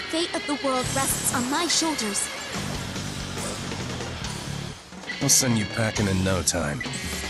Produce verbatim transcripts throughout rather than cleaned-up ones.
fate of the world rests on my shoulders. I'll send you packing in no time.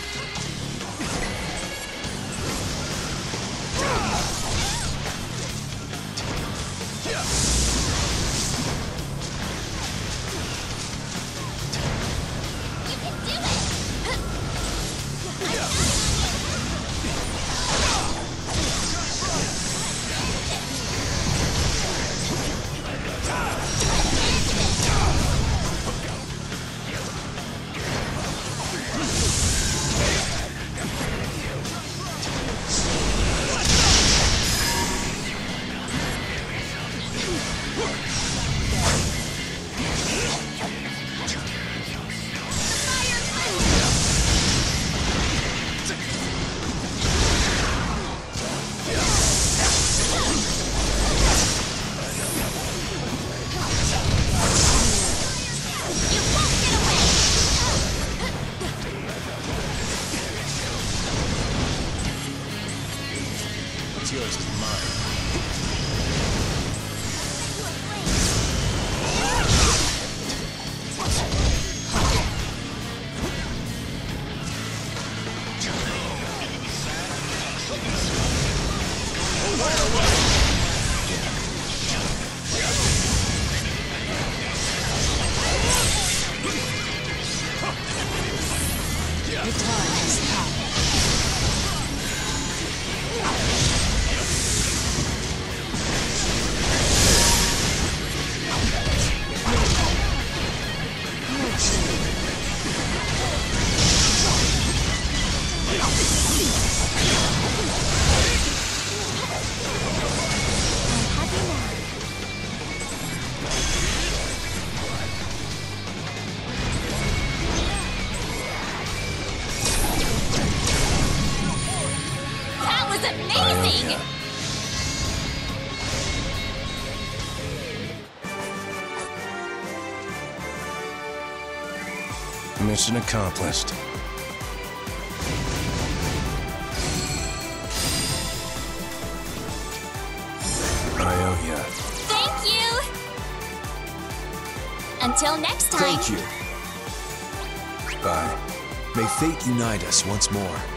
What's yours is mine. Your time has come. Amazing! Mission accomplished. I owe ya. Thank you! Until next time. Thank you. Bye. May fate unite us once more.